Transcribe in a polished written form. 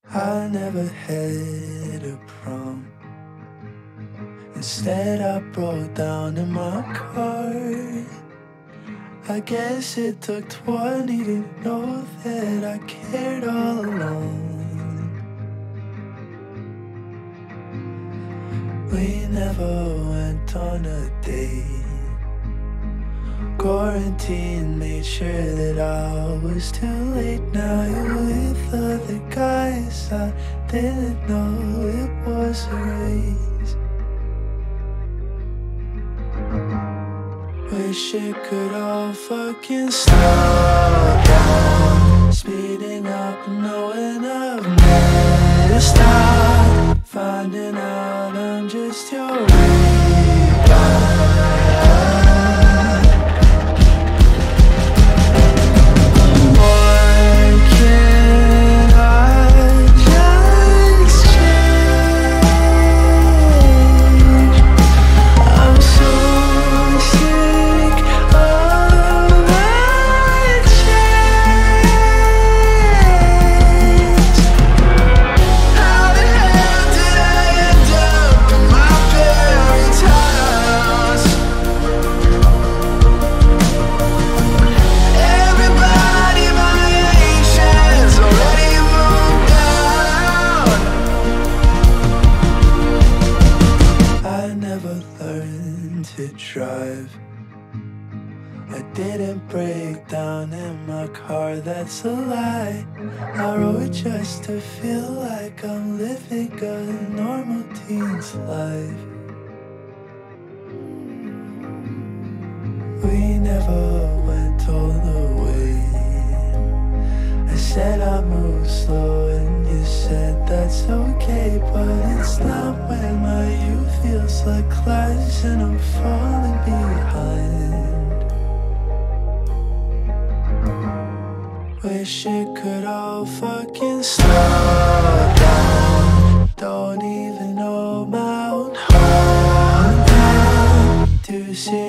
I never had a prom. Instead I broke down in my car. I guess it took 20 to know that I cared all along. We never went on a date. Quarantine made sure that I was too late. Now you're with other guys. I didn't know it was a race. Wish it could all fucking slow down. Speeding up and knowing I've messed up. Finding out I'm just your rebound. To drive, I didn't break down in my car, that's a lie. I rode just to feel like I'm living a normal teen's life. We never went all the way. I said I move slow and you said that's okay, but it's not when my youth feels like class and I'm falling behind. Wish it could all fucking slow down. Don't even know Mount Horn to see